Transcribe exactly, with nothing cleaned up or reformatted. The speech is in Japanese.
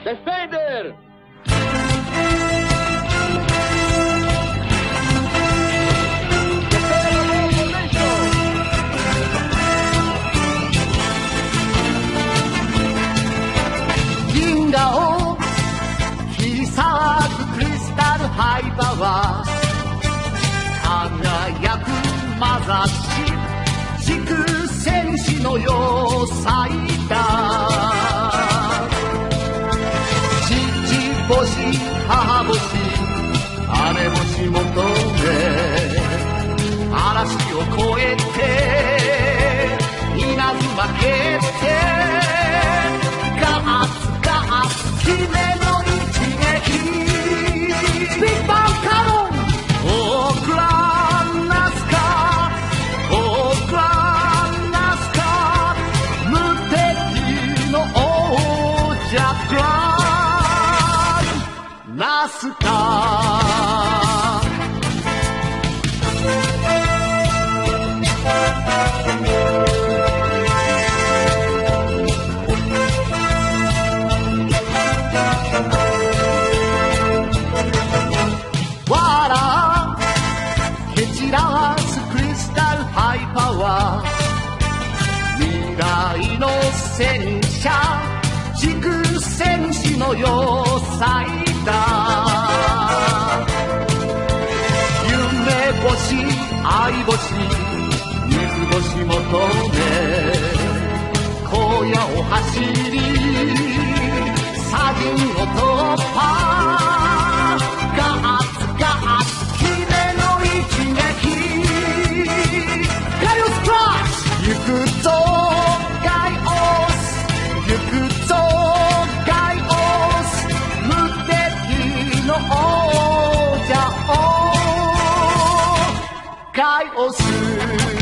Defender! 銀河を切り裂くクリスタルハイパワー輝くまざし軸戦士の要塞だ父星母星姉星求め嵐を越えて稲妻蹴ってガーツガーツ姫の一撃ビッグバンカノンオークランナスカオークランナスカ無敵の王者グランナスカ未来の戦車軸戦士の要塞だ夢星愛星水星求め荒野を走り砂塵を突破ガッツガッツ姫の一撃行くぞガイオス行くぞガイオス無敵の王者をガイオス